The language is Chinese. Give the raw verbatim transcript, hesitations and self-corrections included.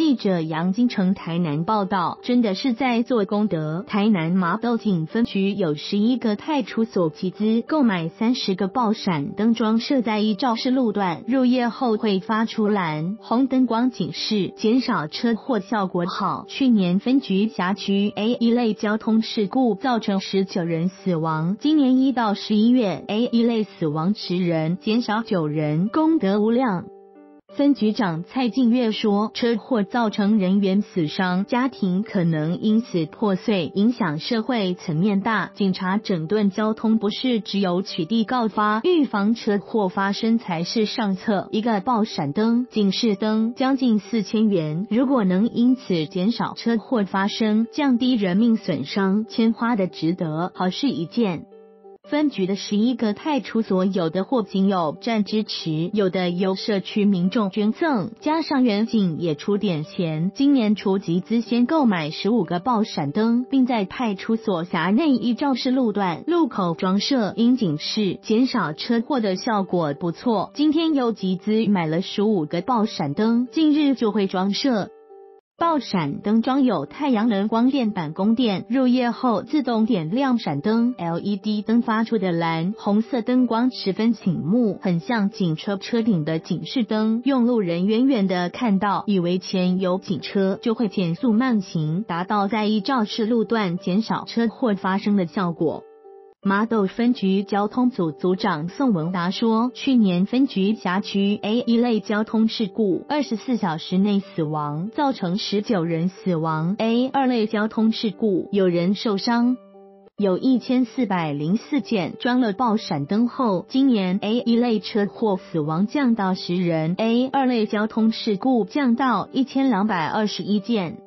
记者杨金城台南报道，真的是在做功德。台南麻豆警分局有十一个派出所集资购买三十个爆闪灯装设在一肇事路段，入夜后会发出蓝红灯光警示，减少车祸效果好。去年分局辖区 A 一类交通事故造成十九人死亡，今年一到十一月 A 一类死亡十人，减少九人，功德无量。分局长蔡敬月说，车祸造成人员死伤，家庭可能因此破碎，影响社会层面大。警察整顿交通不是只有取缔告发，预防车祸发生才是上策。一个爆闪灯、警示灯将近四千元，如果能因此减少车祸发生，降低人命损伤，钱花的值得，好事一件。分局的十一个派出所，有的获警友站支持，有的由社区民众捐赠，加上远警也出点钱。今年除集资先购买十五个爆闪灯，并在派出所辖内依肇事路段路口装设应警示，减少车祸的效果不错。今天又集资买了十五个爆闪灯，近日就会装设。爆闪灯装有太阳能光电板供电，入夜后自动点亮闪灯 L E D 灯发出的蓝红色灯光十分醒目，很像警车车顶的警示灯，用路人远远的看到，以为前有警车，就会减速慢行，达到在依肇事路段减少车祸发生的效果。麻豆分局交通组组长宋文达说，去年分局辖区 A 一类交通事故二十四小时内死亡，造成十九人死亡 ；A 二类交通事故有人受伤，有一千四百零四件。装了爆闪灯后，今年 A 一类车祸死亡降到十人 ，A 二类交通事故降到一千两百二十一件。